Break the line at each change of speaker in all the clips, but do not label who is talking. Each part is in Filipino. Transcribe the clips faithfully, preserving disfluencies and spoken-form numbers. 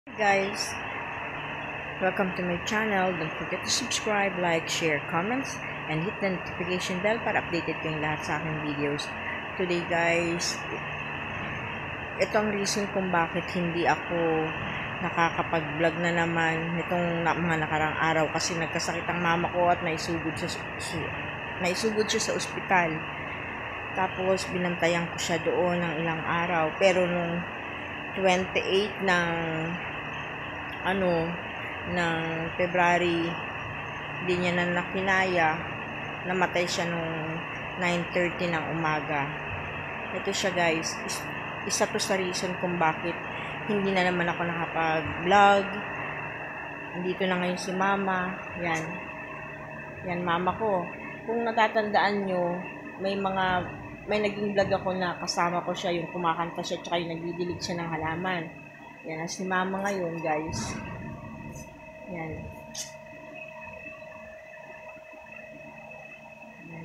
Hey guys, welcome to my channel. Don't forget to subscribe, like, share, comments, and hit the notification bell para updated kayong lahat sa aking videos. Today guys, ito ang reason kung bakit hindi ako nakakapag-vlog na naman nitong na, mga nakarang araw kasi nagkasakit ang mama ko at naisugod siya, su, naisugod siya sa ospital. Tapos binantayan ko siya doon ng ilang araw. Pero nung twenty-eight ng ano ng February, hindi niya na nakinaya, namatay siya nung nine thirty ng umaga. Ito siya guys, is, isa to sa reason kung bakit hindi na naman ako nakapag-vlog. Andito na ngayon si mama. Yan. Yan mama ko. Kung natatandaan nyo, may mga may naging vlog ako na kasama ko siya, yung kumakanta siya, tsaka yung nagdidilig siya ng halaman. Yan, si mama ngayon, guys. Yan. Yan.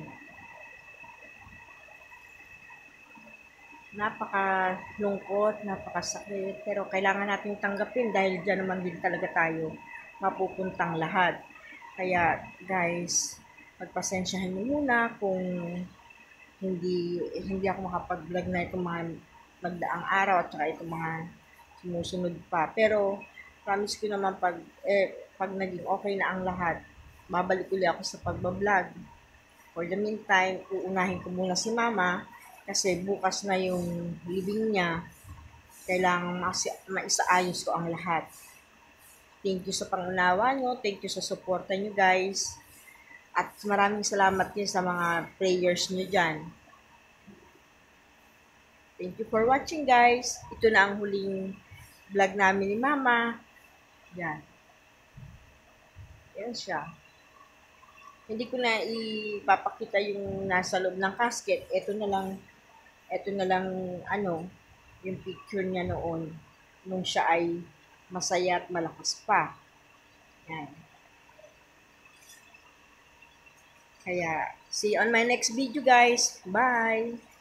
Napaka-lungkot, napakasakit, pero kailangan natin tanggapin dahil dyan naman din talaga tayo mapupuntang lahat. Kaya, guys, pagpasensyahan niyo muna kung hindi hindi ako makapag-vlog na itong mga nagdaang araw at saka itong mga sumusunod pa. Pero promise ko naman pag eh, pag naging okay na ang lahat, babalik ulit ako sa pagba-vlog. For the meantime, uunahin ko muna si mama kasi bukas na yung living niya. Kailangan maisaayos ko ang lahat. Thank you sa pangunawa nyo. Thank you sa suporta nyo guys. At maraming salamat din sa mga prayers nyo dyan. Thank you for watching guys. Ito na ang huling vlog namin ni mama. Yan. Yan siya. Hindi ko na ipapakita yung nasa loob ng casket. Ito na lang, ito na lang, ano, yung picture niya noon. Nung siya ay masaya at malakas pa. Yan. Kaya, see you on my next video guys. Bye!